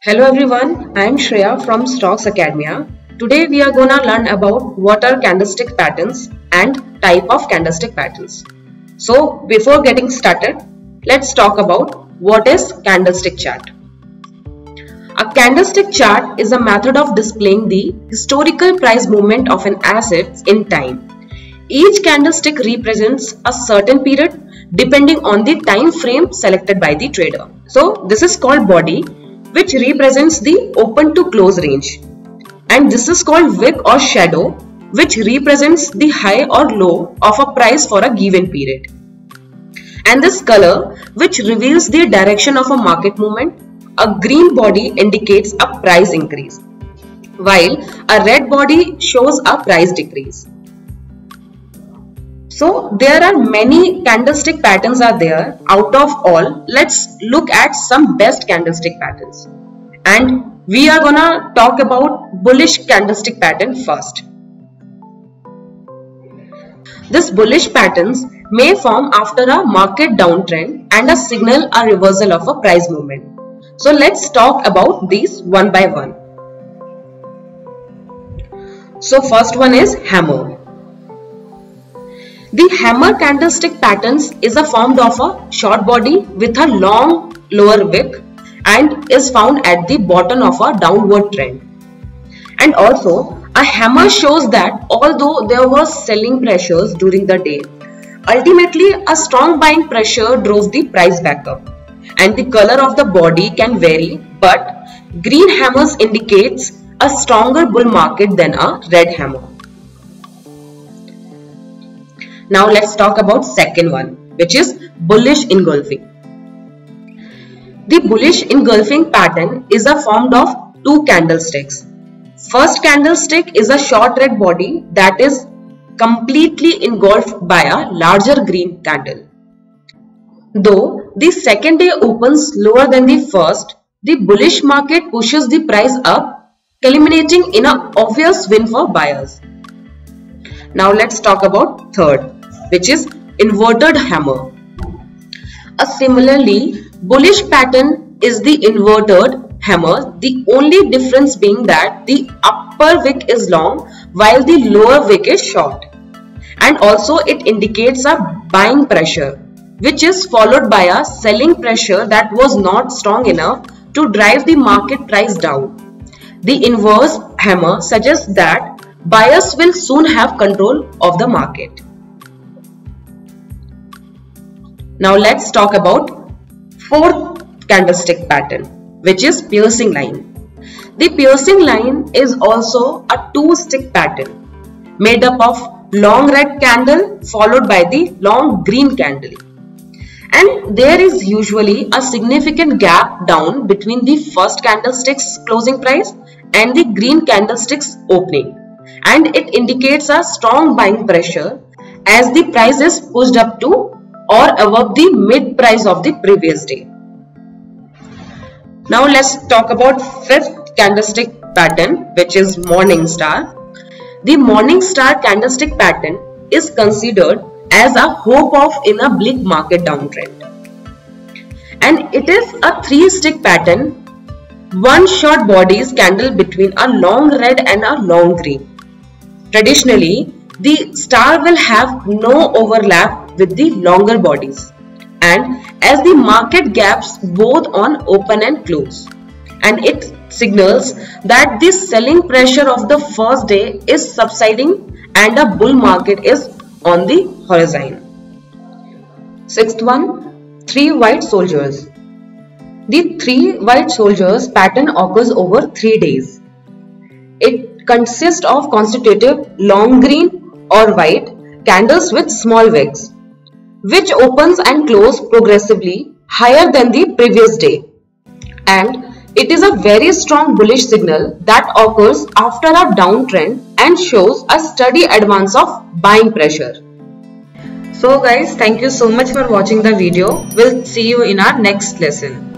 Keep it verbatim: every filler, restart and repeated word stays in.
Hello everyone, I am Shreya from Stocks Academia. Today we are gonna learn about what are candlestick patterns and type of candlestick patterns. So before getting started, let's talk about what is candlestick chart. A candlestick chart is a method of displaying the historical price movement of an asset in time. Each candlestick represents a certain period depending on the time frame selected by the trader. So this is called body, which represents the open to close range, and this is called wick or shadow, which represents the high or low of a price for a given period, and this color, which reveals the direction of a market movement. A green body indicates a price increase, while a red body shows a price decrease. So there are many candlestick patterns are there. Out of all, let's look at some best candlestick patterns. And we are gonna talk about bullish candlestick pattern first. This bullish patterns may form after a market downtrend and a signal a reversal of a price movement. So let's talk about these one by one. So first one is hammer. The hammer candlestick patterns is a form of a short body with a long lower wick and is found at the bottom of a downward trend. And also a hammer shows that although there was selling pressures during the day, ultimately a strong buying pressure drove the price back up, and the color of the body can vary, but green hammers indicates a stronger bull market than a red hammer. Now let's talk about second one, which is bullish engulfing. The bullish engulfing pattern is a form of two candlesticks. First candlestick is a short red body that is completely engulfed by a larger green candle. Though the second day opens lower than the first, the bullish market pushes the price up, culminating in an obvious win for buyers. Now let's talk about third, which is inverted hammer. A similarly bullish pattern is the inverted hammer, the only difference being that the upper wick is long while the lower wick is short, and also it indicates a buying pressure, which is followed by a selling pressure that was not strong enough to drive the market price down. The inverse hammer suggests that buyers will soon have control of the market. Now let's talk about fourth candlestick pattern, which is piercing line. The piercing line is also a two stick pattern made up of long red candle followed by the long green candle, and there is usually a significant gap down between the first candlestick's closing price and the green candlestick's opening, and it indicates a strong buying pressure as the price is pushed up to or above the mid price of the previous day. Now let's talk about fifth candlestick pattern, which is morning star. The morning star candlestick pattern is considered as a hope of in a bleak market downtrend, and it is a three stick pattern, one short body's candle between a long red and a long green. Traditionally, the star will have no overlap with the longer bodies, and as the market gaps both on open and close, and it signals that the selling pressure of the first day is subsiding and a bull market is on the horizon. Sixth one, three white soldiers. The three white soldiers pattern occurs over three days. It consists of constitutive long green or white candles with small wicks, which opens and close progressively higher than the previous day, and it is a very strong bullish signal that occurs after a downtrend and shows a steady advance of buying pressure. So guys, thank you so much for watching the video. We'll see you in our next lesson.